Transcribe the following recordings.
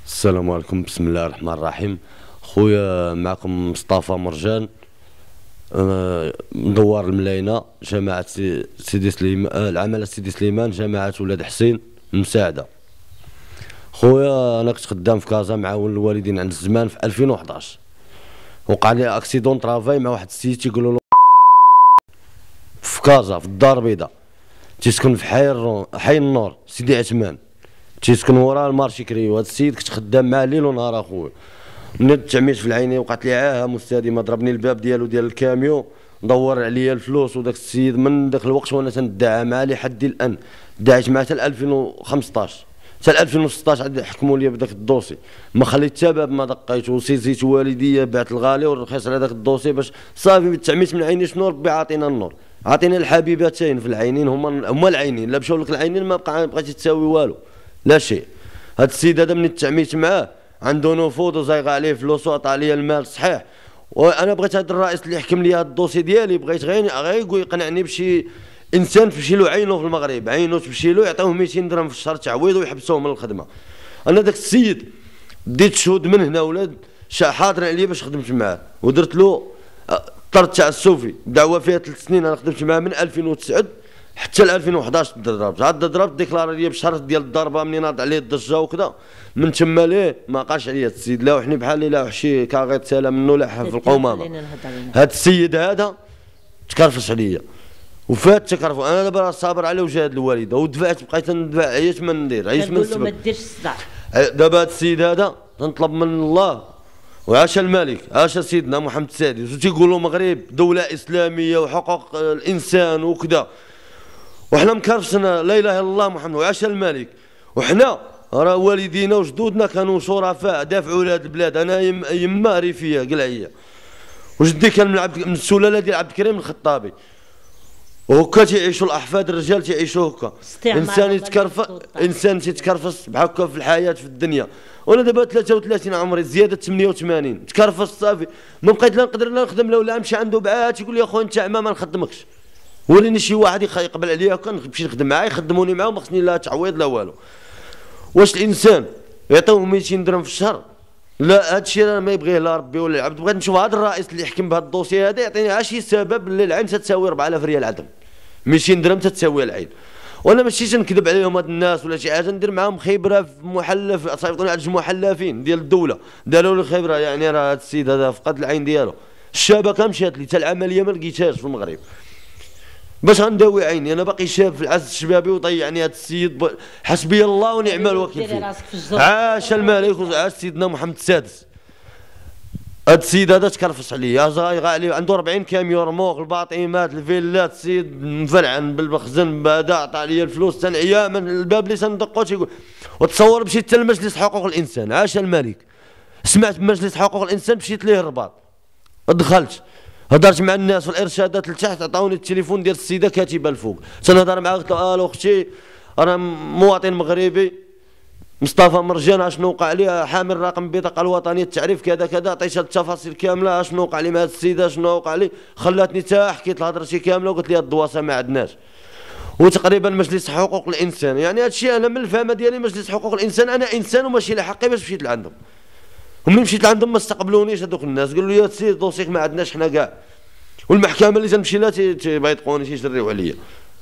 السلام عليكم، بسم الله الرحمن الرحيم. خويا معكم مصطفى مرجان، مدور الملاينة، جماعة سيدي سليمان، العمالة سيدي سليمان، جماعة ولاد حسين المساعدة. خويا أنا كنت خدام في كازا معاون الوالدين عند الزمان في 2011. وقع لي أكسيدون طرافاي مع واحد السيد تيقولوا له في كازا في الدار البيضاء، تيسكن في حي النور سيدي عثمان، تيسكن ورا المارشي كريو. هاد السيد كنت خدام معاه ليل ونهار اخويا. من تعميت في العينين وقعت لي عاهه مستديمه، ضربني الباب ديال الكاميو، دور عليا الفلوس. وداك السيد من داك الوقت وانا تندعى معاه لحد الان، دعيت معاه حتى 2015 حتى 2016 عاد حكموا لي بداك الدوسي، ما خليت حتى باب ما دقيت. وسيزيت والديا بعت الغالي والرخيص على داك الدوسي باش صافي تعميت من عيني. شنو ربي عاطينا النور، عاطينا الحبيبتين في العينين، هما العينين. لا مشاو لك العينين ما بقيتي تساوي والو، لا شيء. هاد السيد هذا من تعميت معاه عنده نفوذ وزايغ عليه فلوس وعطى لي المال صحيح. وانا بغيت هذا الرئيس اللي يحكم لي هذا الدوسي ديالي، بغيت غير يقول يقنعني بشي انسان تمشي له عينه في المغرب، عينه تمشي له يعطيوه 200 درهم في الشهر تعويض ويحبسوه من الخدمه. انا داك السيد بديت شهود من هنا ولاد حاضرين عليا باش خدمت معاه، ودرت له طرد تاع السوفي دعوه فيها 3 سنين. انا خدمت معاه من 2009 حتى ل 2011 تضربت، عاد ضربت ديكلاري لي بشهر ديال الضربه منين ناض عليه الضجه وكذا. من تما ليه ما قاش عليا السيد، لا وحني بحالي لا وحشي كاغيط سالا منه لا في القومامه. هاد السيد هذا تكرفس عليا وفات تكرفوا. انا دابا صابر على وجهاد الوالده ودفعت، بقيت ندفع عييت ما ندير، عييت من السبب. ما ديرش الصداع. دابا هاد السيد هذا تنطلب من الله وعاش الملك، عاش سيدنا محمد السادس، وتيقولوا المغرب دوله اسلاميه وحقوق الانسان وكذا، وحنا مكرفسنا لا اله الا الله محمد وعاش الملك. وحنا راه والدينا وجدودنا كانوا شرفاء دافعوا لهاد البلاد. انا يما ريفيه قلعيه، وجدي كان من السلاله ديال عبد الكريم الخطابي، وهكا تيعيشوا الاحفاد الرجال تيعيشوا هكا. انسان يتكرفس، انسان تيتكرفس بحال هكا في الحياه في الدنيا. وانا دابا 33 عمري، زياده 88، تكرفس صافي ما بقيت لا نقدر لا نخدم ولا نمشي عنده بعاد. تيقول لي اخويا انت عما ما نخدمكش، وليني شي واحد يقبل عليا هكا نمشي نخدم معاه، يخدموني معاه وما خصني لا تعويض لا والو. واش الانسان يعطيوه 200 درهم في الشهر؟ لا هادشي راه ما يبغيه لا ربي ولا العبد. بغيت نشوف هذا الرئيس اللي يحكم بهذا الدوسي هذا يعطيني عا شي سبب اللي العين تتساوي 4000 ريال عدم، 200 درهم تتساوي العين. وانا ماشي تنكذب عليهم هاد الناس ولا شي حاجه، ندير معاهم خبره في محلف صيفطوني على المحلفين ديال الدوله، داروا لي خبره. يعني راه هاد السيد هذا فقد العين ديالو، الشبكه مشات لي حتى العمليه ما لقيتهاش في المغرب. باش غنداوي عيني؟ انا باقي شاب في العز الشبابي وضيعني هذا السيد. حسبي الله ونعم الوكيل فيه. عاش الملك وعاش سيدنا محمد السادس. هذا السيد هذا تكرفس عليا، زايغ عليه، عنده 40 كاميون رموق، الباطيمات، الفيلات، السيد مفلعن بالمخزن بدا عطى لي الفلوس تنعيا من الباب اللي تندقو تيقول. وتصور مشيت حتى لمجلس حقوق الانسان، عاش الملك، سمعت بمجلس حقوق الانسان مشيت ليه الرباط، دخلت هضرت مع الناس في الارشادات لتحت، عطاوني التليفون ديال السيده كاتبه الفوق، تنهضر معاه قلت له الو اختي انا مواطن مغربي مصطفى مرجان، اشنو وقع عليه، حامل رقم البطاقه الوطنيه التعريف كذا كذا. عطيت التفاصيل كامله اشنو وقع لي مع هذه السيده، شنو وقع لي. خلاتني حتى حكيت لها هضرتي كامله وقلت لي الدواسه ما عندناش. وتقريبا مجلس حقوق الانسان، يعني هذا الشيء انا من الفهمه ديالي مجلس حقوق الانسان انا انسان وماشي لحقي باش مشيت لعندهم. وملي مشيت لعندهم ما استقبلونيش هذوك الناس، قالوا لي يا سيدي دوسيك ما عندناش حنا كاع. والمحكمه اللي تنمشي لها تيبيطقوني تيجريو عليا.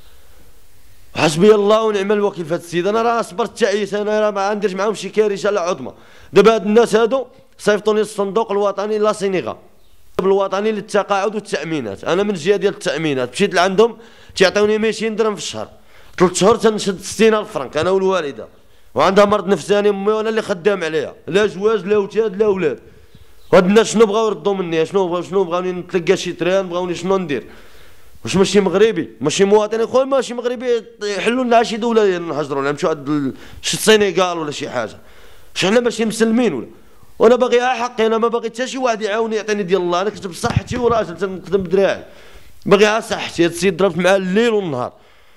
حسبي الله ونعم الوكيل في هذا السيد. انا راه صبرت تعيس، انا راه ما نديرش معاهم شي كارثه لا عظمى. دابا هاد الناس هادو صيفطوني للصندوق الوطني لا سينيغا الوطني للتقاعد والتامينات. انا من الجهه ديال التامينات مشيت لعندهم تيعطيوني 200 درهم في الشهر، 3 شهور تنشد 60000 فرنك انا والوالده، وعندها مرض نفساني امي وانا اللي خدام عليها، لا زواج لا ولاد لا ولاد. وهاد الناس شنو بغاو يردوا مني؟ شنو بغاوني نتلقى شي تران؟ بغاوني شنو ندير؟ واش ماشي مغربي ماشي مواطن؟ خويا ماشي مغربي يحلوا لنا شي دوله نهجروا لها، نمشيو عند شي السنغال ولا شي حاجه. واش حنا ماشي مسلمين ولا؟ وانا باغي حقي، انا ما باغي حتى شي واحد يعاوني يعطيني ديال الله. انا كنت بصحتي وراجل تنخدم بدراعي، باغي صحتي. هاد السيد ضربت معاه الليل والنهار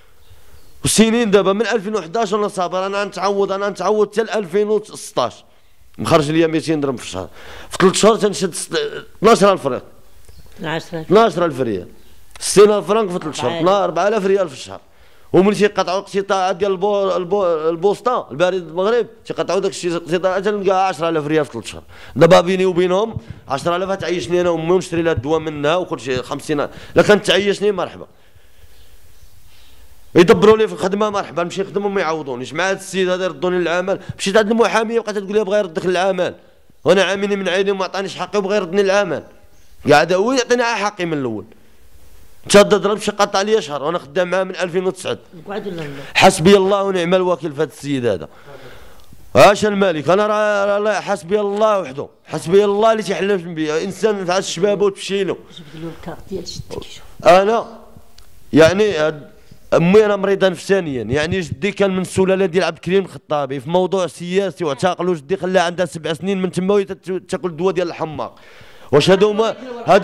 وسنين. دابا من 2011 وانا صابر، انا نتعوض حتى ل 2016 مخرج ليا 200 درهم في الشهر. في 3 شهور تنشد 12000 فرنك، 12000 ريال، 60000 فرنك في 3 شهور، 4000 ريال في الشهر. ومن تيقطعوا الاقتطاعات ديال البوسطه البريد المغرب تيقطعوا داك الشيء الاقتطاعات تلقاها 10000 ريال في 3 شهور. دابا بيني وبينهم 10000 تعيشني انا وامي ونشري لها الدواء منها وكل شيء 50. الا كانت تعيشني مرحبا، يدبروا لي في الخدمه مرحبا، نمشي نخدم وما يعوضونيش. مع هذا السيد هذا يردوني للعمل، مشيت عند المحاميه بقات تقول لي بغا يردك للعمل، وانا عاميني من عيني وما عطانيش حقي وبغا يردني للعمل. قاعد هو يعطيني حقي من الاول. انت ضرب شي قطع لي شهر وانا خدام معاه من 2009. حسبي الله ونعم الوكيل في هذا السيد هذا. هاش الملك، انا راه حسبي الله وحده، حسبي الله اللي تيحلف بيا، انسان في الشباب وتمشي له. انا يعني امي انا مريضه نفسانيا، يعني جدي كان من السلاله ديال عبد الكريم الخطابي في موضوع سياسي واعتقل، وجدي خلاها عندها 7 سنين من تما وهي تاكل الدواء ديال الحماق. واش هادوما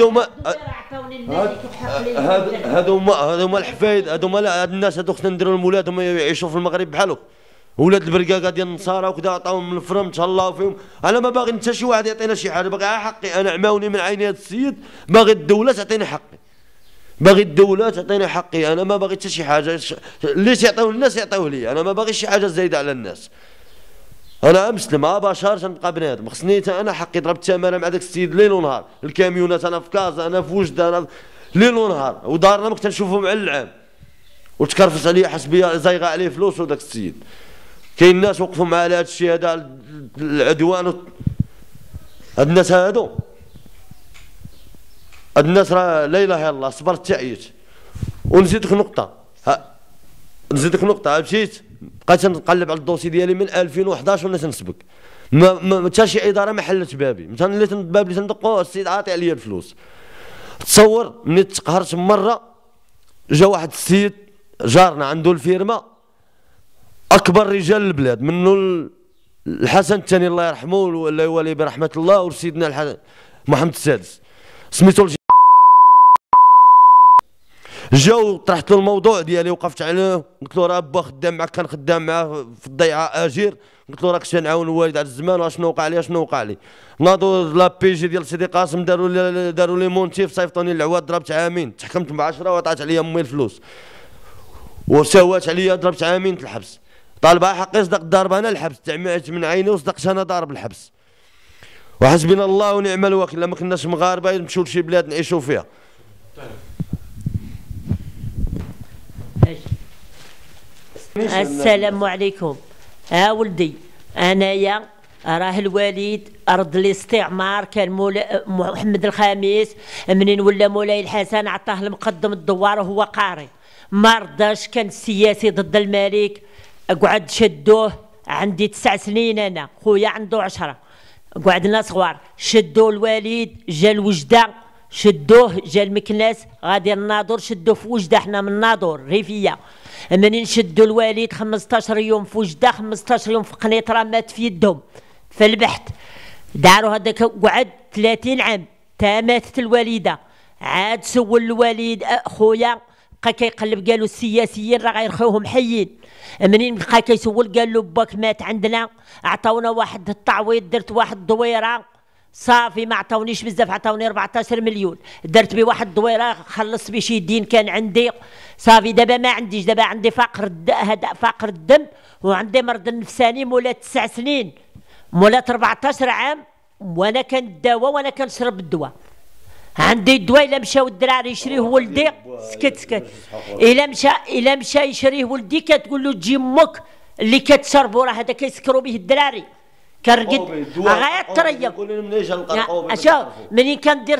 الحفايد، هادوما هاد الناس هادو خصنا نديرو لهم ولادهم يعيشوا في المغرب بحالهم. ولاد البرقاقه ديال النصارى وكذا عطاوهم من الفرم تهلاو فيهم. انا ما باغي حتى شي واحد يعطينا شي حاجه، باغي حقي. انا عماوني من عيني هذا السيد، باغي الدوله تعطيني حقي، باغي الدوله تعطيني حقي. انا ما باغي حتى شي حاجه، اللي تيعطيوه الناس يعطيوه لي، انا ما باغي شي حاجه زايده على الناس. انا مسلم بشر تنبقى بنادم، خصني انا حقي. ضربت تماره مع داك السيد ليل ونهار، الكاميونات انا في كازا انا في وجده انا ليل ونهار، ودارنا ما كنت نشوفهم مع العام، وتكرفس عليا حسبي زايغه عليه فلوس. وداك السيد كاين ناس وقفوا مع هذا الشيء هذا العدوان. هاد الناس هادو، هاد الناس راه لا اله الا الله، صبرت تعيش. ونزيدك نقطه، مشيت بقيت نقلب على الدوسي ديالي من 2011 وانا تنسبك، ما حتى شي اداره ما حلت بابي. مثلا اللي الباب اللي تندقو السيد عاطي عليا الفلوس. تصور ملي تقهرت مره، جا واحد السيد جارنا عنده الفيرما، اكبر رجال البلاد، منه الحسن الثاني الله يرحمه ولا يولي برحمه الله، وسيدنا محمد السادس سميتو. جاو طرحت له الموضوع ديالي، وقفت عليه قلت له راه با خدام معاك، كان خدام معاه في الضيعه اجير. قلت له راك تنعاون الوالد على الزمان، واشنو وقع لي شنو وقع لي. ناضوا لا بي جي ديال سيدي قاسم، داروا لي مونتيف، صيفطوني العواد، ضربت عامين، تحكمت ب10 وعطات عليا امي الفلوس، وسوات عليا ضربت عامين الحبس. طالبها حقي صدق ضرب انا الحبس، تعمعت من عيني وصدقت انا ضارب الحبس. وحسبنا الله ونعم الوكيل، ما كناش مغاربه نمشيو لشي بلاد نعيشوا فيها. السلام عليكم. ولدي انايا راه الوالد ارض الاستعمار، كان محمد الخامس منين ولا مولاي الحسن عطاه المقدم الدوار وهو قاري، ما رضاش، كان السياسي ضد الملك. قعد شدوه، عندي 9 سنين انا، خويا عنده 10، قعدنا صغار. شدوه الوالد جا الوجده، شدوه جا المكناس غادي الناظور، شدوه في وجده، حنا من الناظور ريفيه. منين شدوا الوالد 15 يوم في وجده، 15 يوم في قنيطره، مات في يدهم في البحث. داروا هذاك قعد 30 عام تا ماتت الوالده. عاد سول الوالد خويا، بقى كيقلب قالوا السياسيين راه غيرخيوهم حيين. منين بقى كيسول قال له باك مات عندنا، عطاونا واحد التعويض، درت واحد الدويره صافي، ما عطاونيش بزاف، عطاوني 14 مليون، درت به واحد الدويره خلصت به شي دين كان عندي صافي. دابا ما عنديش، دابا عندي فقر الدم، وعندي مرض نفساني مولات 9 سنين، مولات 14 عام وانا كنداوى وانا كنشرب الدواء. عندي الدواء الا مشاو الدراري يشريه ولدي، سكت الا مشى يشريه ولدي كتقول له تجي امك اللي كتشربوا، راه هذا كيسكروا به الدراري. كنرقد غاية التريف. شوف منين كندير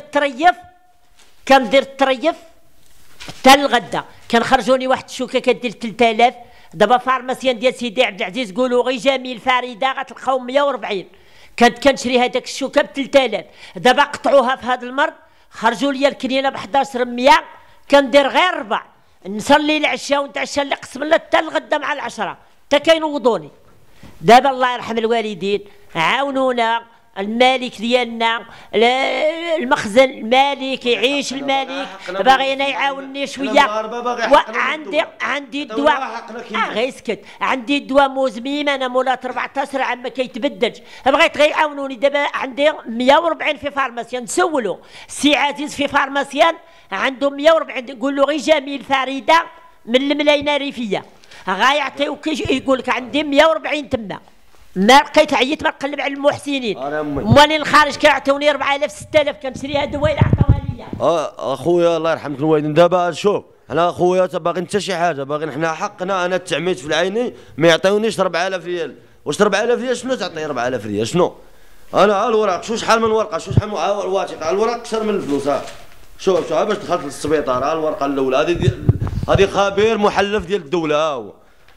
التريف حتى الغدا، كنخرجوني واحد الشوكه كدير 3000. دابا فارماسيان ديال سيدي عبد العزيز قولوا غير جميل فريده غتلقاو 140، كنت كنشري هذاك الشوكه ب 3000. دابا قطعوها في هذا المرض، خرجوا لي الكنينه ب 1100، كندير غير 4، نصلي العشاء ونتعشى اللي قسم الله حتى الغدا مع 10 حتى كينوضوني. دابا الله يرحم الوالدين، عاونونا، الملك ديالنا المخزن، الملك يعيش، الملك باغينا يعاونني شويه. عندي الدواء غير اسكت، عندي الدواء مزميم انا مولات 14 عام ما كيتبدلش، بغيت غير يعاونوني. دابا عندي 140 في فارماسيان، نسولو سي عزيز في فارماسيان عنده 140، نقول له غير جميل فريده من الملاينه ريفيه غايعطيوك يقول لك عندي 140 تما، ما لقيت عييت ما نقلب على المحسنين، مالين الخارج كيعطيوني 4000 6000 كنشريها دويل عطاوها ليا. اخويا الله يرحمك الوالدين. دابا شوف انا اخويا باغي انت شي حاجه، باغي حنا حقنا. انا التعميت في العيني ما يعطيونيش 4000 ريال. واش 4000 ريال شنو تعطي 4000 ريال شنو؟ انا على الوراق شو شحال من ورقه، شو شحال من الواثيقه على الوراق اكثر من الفلوس. شوف باش دخلت للسبيطار ها الورقه الاولى هذه خبير محلف ديال الدوله ها هو.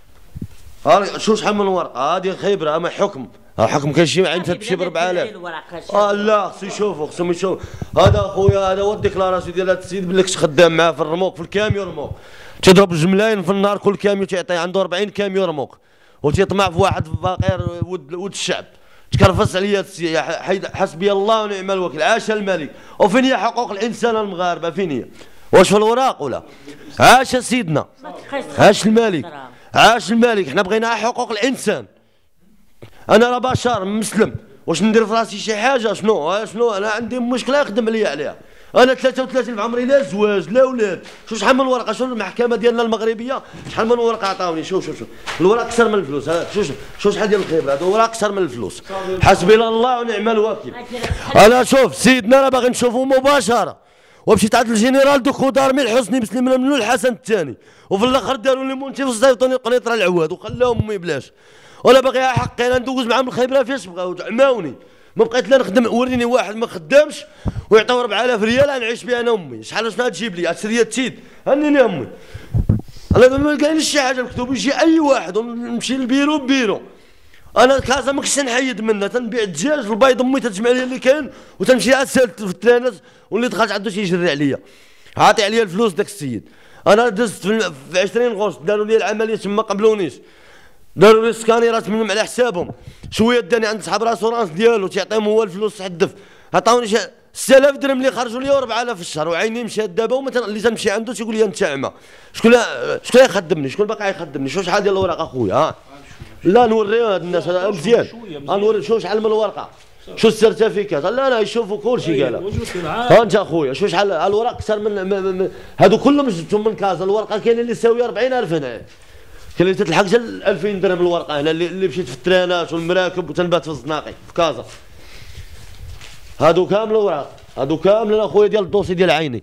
شو شحال من ورقه هذه خبره ما حكم. حكم كاين شي عين تمشي ب 4000. لا خصو يشوفوا خصهم يشوفوا. هذا اخويا هذا هو الديكلاراسيون ديال هذا السيد باللي كنت خدام معاه في الرموق في الكاميو رموق. تضرب جملاين في النهار كل كاميو تعطي عنده 40 كاميو رموق، وتيطمع في واحد فقير ود الشعب. تكرفس عليا حسبي الله ونعم الوكيل. عاش الملك. وفين هي حقوق الانسان المغاربه فين هي؟ واش في الوراق ولا؟ عاش سيدنا، عاش الملك، عاش الملك. حنا بغينا حقوق الانسان. انا راه بشر مسلم، واش ندير في راسي شي حاجه؟ شنو انا عندي مشكله يخدم عليا عليها. انا 33 في عمري، لا زواج لا ولاد. شحال من ورقه؟ شوف المحكمه ديالنا المغربيه شحال من ورقه عطاوني. شوف الورق اكثر من الفلوس. شوف شحال ديال الخبره. هذا ورق اكثر من الفلوس. حسبي الله ونعم الوكيل. انا شوف سيدنا راه باغي نشوفه مباشره. ومشيت عند الجنرال دو كودارمي الحسني مسلم منو الحسن الثاني، وفي الاخر داروا لي مونتي في الزيتوني قنيطره العواد وخلاهم امي بلاش. وانا باغي حقي. انا ندوز معاهم الخبره فاش بغاو عماوني. ما بقيت لا نخدم. وريني واحد ما خدامش ويعطيو 4000 ريال نعيش بها انا امي. شحال شنو تجيب لي؟ شريه تيد هنيني امي. انا ما كاينش شي حاجه مكتوب. يجي اي واحد ونمشي للبيرو بيرو. انا كازا ما كنتش نحيد منها. تنبيع الدجاج البيض امي تجمع لي اللي كاين وتمشي اسالت في الترانات، واللي دخلت عنده تيجري عليا عاطي عليا الفلوس داك السيد. انا دزت في 20 غشت داروا لي العمليه تما قبلونيش، داروا لي سكانيرات منهم على حسابهم. شويه داني عند صحاب راسورانس ديالو تيعطيهم هو الفلوس حدف. عطاوني 6000 درهم اللي خرجوا لي و4000 في الشهر، وعيني مشات دابا. اللي تنمشي عنده تيقول لي انت اعمى. شكون يخدمني؟ شكون باقي يخدمني؟ شحال ديال الورق اخويا؟ لا نوريو هاد الناس مزيان. نوري شحال من الورقه. شو السيرتيفيكات؟ لا يشوفوا كل شيء قالها. انت اخويا شحال الورق اكثر من هادو كلهم جبتهم من كازا. الورقه كاينه اللي تساوي 40000 هنا، كاين اللي تتلحق حتى 2000 درهم الورقه هنا اللي مشيت في الترانات والمراكب وتنبات في الزناقي في كازا. هادو كامل اوراق، هادو كامل اخويا ديال الدوسي ديال عيني.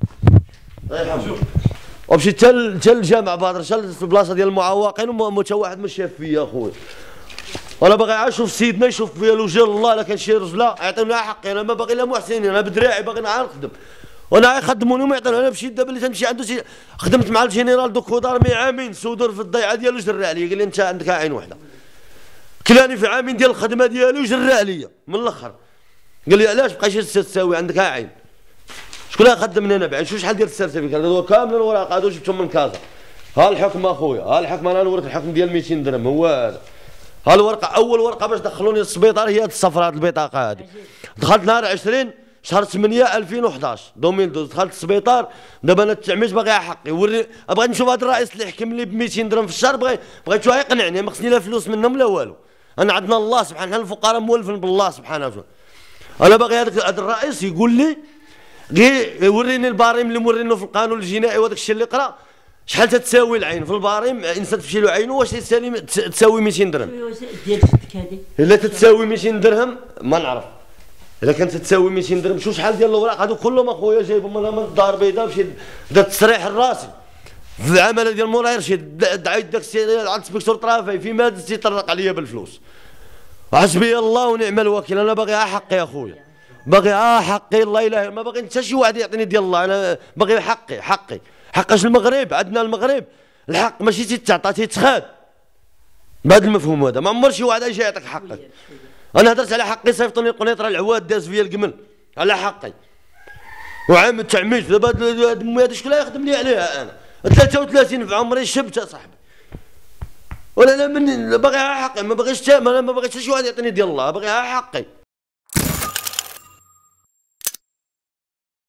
الله يرحمه. ومشيت حتى الجامع بدر حتى في البلاصه ديال المعوقين وتا واحد ما شاف فيا اخويا. وانا باغي عاد نشوف سيدنا يشوف فيا الوجه الله. لا كان شي رجله يعطيونا حقي. انا ما باغي لا محسنين، انا بدراعي باغي نعرف نخدم. وانا يخدموني وما يعطوني. انا مشيت دابا اللي تمشي عنده خدمت مع الجنرال دو كودارمي عامين سودر في الضيعه ديالو جرى عليا. قال لي انت عندك عين واحده. كلاني في عامين ديال الخدمه ديالو جرى عليا من الاخر. قال لي علاش بقيتي تساوي عندك عين؟ شكون يخدمني انا بعين؟ شحال ديال السيرتيفيكات؟ هادو كامل الوراق هادو جبتهم من كازا. ها الحكم اخويا، ها الحكم. انا نوريك الحكم ديال 200 درهم هو هذا. ها الورقه اول ورقه باش دخلوني للسبيطار هي هاد الصفراء هاد البطاقه هادي. دخلت نهار 20 شهر 8 2011 دخلت السبيطار. دابا انا التعميش باغي حقي. بغيت نشوف هذا الرئيس اللي حكم لي ب 200 درهم في الشهر. بغيت شويه يقنعني. ما خصني لا فلوس منهم لا والو. انا عندنا الله سبحانه، حنا الفقراء مولفين بالله سبحانه وتعالى. انا باغي هذا الرئيس يقول لي غير وريني الباريم اللي مورينه في القانون الجنائي وهذاك الشيء اللي قرا. شحال تتساوي العين في الباريم؟ انسان تمشي له عينه واش تساوي 200 درهم؟ ديال جدك هذه الا تتساوي 200 درهم ما نعرف. الا كانت تساوي 200 درهم شو شحال ديال الاوراق هذو كلهم اخويا جايبهم من الدار البيضاء. مشيت درت تصريح الراسي في العماله ديال مولاي رشيد. دعيت داك السيد عند السبيكتور طرافي في ماده تيطرق عليا بالفلوس. حسبي الله ونعم الوكيل. انا باغي حقي اخويا، باغي حقي. الله اله ما باغي حتى شي واحد يعطيني ديال الله. انا باغي حقي. حقاش المغرب عندنا المغرب الحق ماشي تيتعطى تيتخاد بهذا المفهوم هذا. ما عمر شي واحد يجي يعطيك حقك. انا هدرت على حقي صيفطوني القنيطره العواد داز فيا القمل على حقي. وعام التعميش دابا امي هذا شكون يخدم لي عليها؟ انا 33 في عمري شبت اصاحبي. ولا لا من باغي حقي. ما باغيش شي واحد يعطيني ديال الله. باغي حقي.